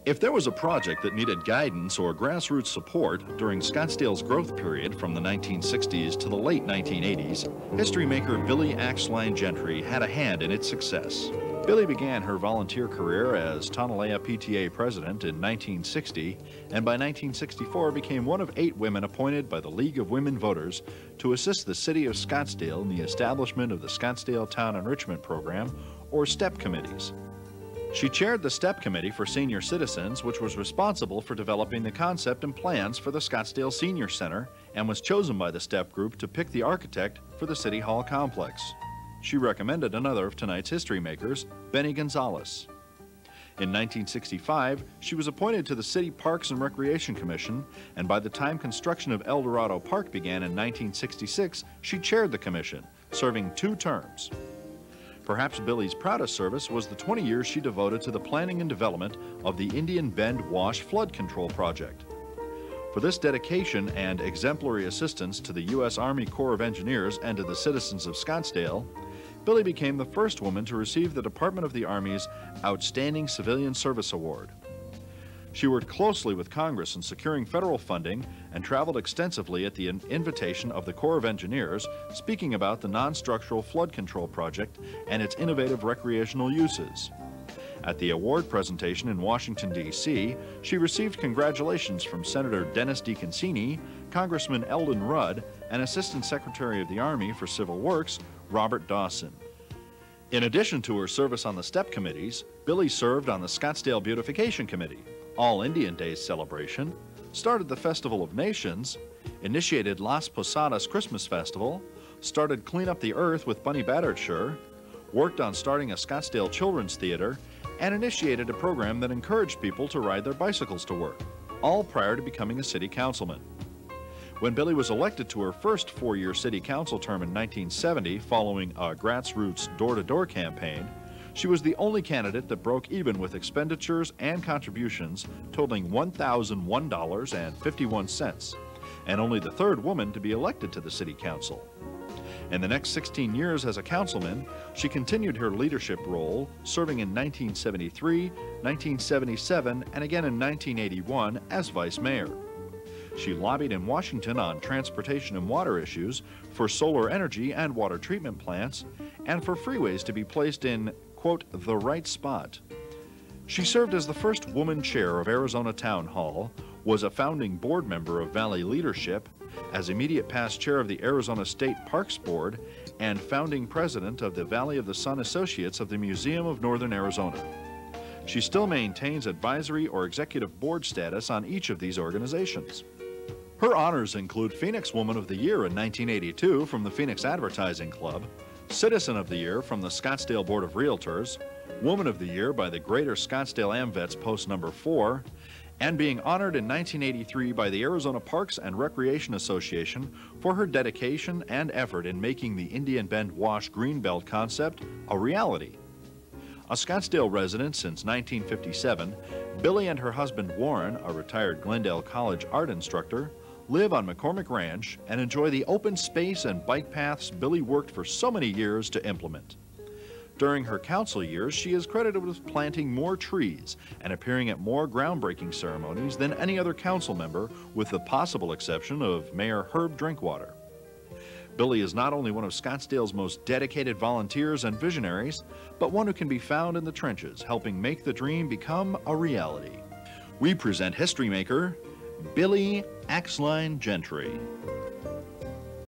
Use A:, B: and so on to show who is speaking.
A: If there was a project that needed guidance or grassroots support during Scottsdale's growth period from the 1960s to the late 1980s, history maker Billie Axline Gentry had a hand in its success. Billie began her volunteer career as Tonellia PTA president in 1960, and by 1964 became one of 8 women appointed by the League of Women Voters to assist the city of Scottsdale in the establishment of the Scottsdale Town Enrichment Program, or STEP committees. She chaired the STEP Committee for Senior Citizens, which was responsible for developing the concept and plans for the Scottsdale Senior Center, and was chosen by the STEP group to pick the architect for the City Hall complex. She recommended another of tonight's history makers, Benny Gonzalez. In 1965, she was appointed to the City Parks and Recreation Commission, and by the time construction of El Dorado Park began in 1966, she chaired the commission, serving 2 terms. Perhaps Billie's proudest service was the 20 years she devoted to the planning and development of the Indian Bend Wash Flood Control Project. For this dedication and exemplary assistance to the U.S. Army Corps of Engineers and to the citizens of Scottsdale, Billie became the first woman to receive the Department of the Army's Outstanding Civilian Service Award. She worked closely with Congress in securing federal funding and traveled extensively at the invitation of the Corps of Engineers, speaking about the non-structural flood control project and its innovative recreational uses. At the award presentation in Washington, D.C., she received congratulations from Senator Dennis DeConcini, Congressman Eldon Rudd, and Assistant Secretary of the Army for Civil Works, Robert Dawson. In addition to her service on the STEP committees, Billie served on the Scottsdale Beautification Committee, All Indian Days celebration, started the Festival of Nations, initiated Las Posadas Christmas Festival, started Clean Up the Earth with Bunny Battershire, worked on starting a Scottsdale Children's Theater, and initiated a program that encouraged people to ride their bicycles to work, all prior to becoming a city councilman. When Billie was elected to her first 4-year city council term in 1970 following a grassroots door-to-door campaign, she was the only candidate that broke even with expenditures and contributions totaling $1,001.51, and only the 3rd woman to be elected to the city council. In the next 16 years as a councilman, she continued her leadership role, serving in 1973, 1977, and again in 1981 as vice mayor. She lobbied in Washington on transportation and water issues, for solar energy and water treatment plants, and for freeways to be placed in, quote, the right spot. She served as the first woman chair of Arizona Town Hall, was a founding board member of Valley Leadership, as immediate past chair of the Arizona State Parks Board, and founding president of the Valley of the Sun Associates of the Museum of Northern Arizona. She still maintains advisory or executive board status on each of these organizations. Her honors include Phoenix Woman of the Year in 1982 from the Phoenix Advertising Club, Citizen of the Year from the Scottsdale Board of Realtors, Woman of the Year by the Greater Scottsdale AmVets Post No. 4, and being honored in 1983 by the Arizona Parks and Recreation Association for her dedication and effort in making the Indian Bend Wash Greenbelt concept a reality. A Scottsdale resident since 1957, Billie and her husband Warren, a retired Glendale College art instructor, live on McCormick Ranch and enjoy the open space and bike paths Billie worked for so many years to implement. During her council years, she is credited with planting more trees and appearing at more groundbreaking ceremonies than any other council member, with the possible exception of Mayor Herb Drinkwater. Billie is not only one of Scottsdale's most dedicated volunteers and visionaries, but one who can be found in the trenches, helping make the dream become a reality. We present history maker Billie Axline Gentry.